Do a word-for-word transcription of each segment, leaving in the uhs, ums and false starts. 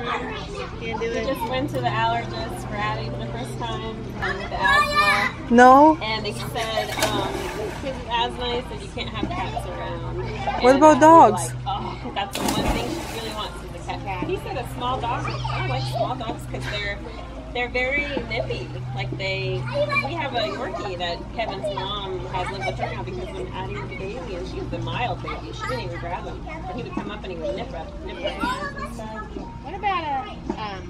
Can't do We it. just went to the allergist for Addie for the first time um, with the asthma. No? And they said, um, because of asthma, they said you can't have cats around. What And, about uh, dogs? Like, oh, that's the one thing she really wants is a cat. He said a small dog. I like small dogs because they're they're very nippy. Like they, we have a Yorkie that Kevin's mom has lived with her now because when Addie was a baby and she was a mild baby, she didn't even grab him. But he would come up and he would nip her, nip her hands and stuff. What about a um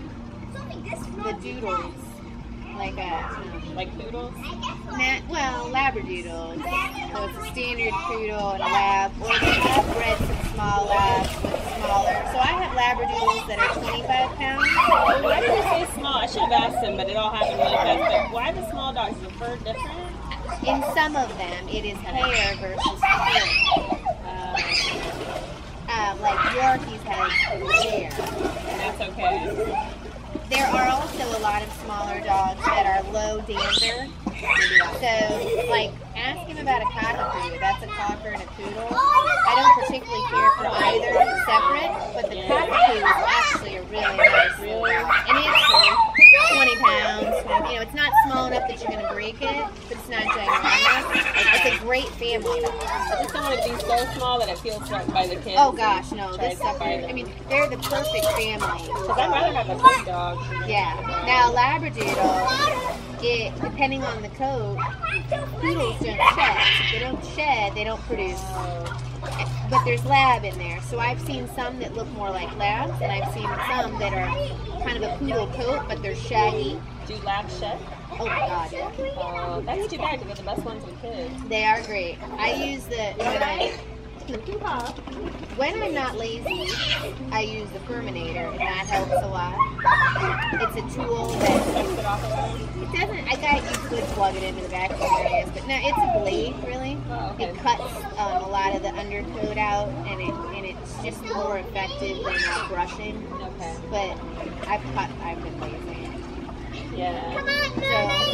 the doodles? Like a Like poodles. Nah, well, labradoodles. So it's a standard poodle and a lab. Or they have bred some small labs with smaller. So I have labradoodles that are twenty-five pounds. Why did you say small? I should have asked him, but it all happened really fast. But why the small dogs? Is the fur different? In some of them, it is hair versus fur. Uh, Um, like Yorkies have hair. and that's okay. There are also a lot of smaller dogs that are low dander. So, like, ask him about a cockapoo. That's a cocker and a poodle. I don't particularly care for either separate, but the cockapoo is actually a really nice really, and it's twenty pounds. You know, it's not small enough that you're going to break it, but it's not ginormous. It's a great family dog. I just don't want it to be so small that it feels threatened by the kids. Oh gosh, no, Try this to sucker. bite I mean, they're the perfect family. Because I'd rather have a big dog. Yeah. Now, Labradoodle, it, depending on the coat, poodles don't shed. If they don't shed, they don't produce. But there's lab in there. So I've seen some that look more like labs, and I've seen some that are kind of a poodle coat, but they're shaggy. Do labs shed? Oh my god, yeah. Uh, that's too bad because they're the best ones with kids. They are great. I use the, when, I, Pop. when I'm not lazy, I use the Furminator, and that helps a lot. It's a tool that Takes it off of them. it doesn't, I got you could plug it into the vacuum areas, but no, it's a blade really. Oh, okay. It cuts um, a lot of the undercoat out, and it and it's just more effective than uh, brushing. Okay. But I've cut, I've been lazy. Yeah. So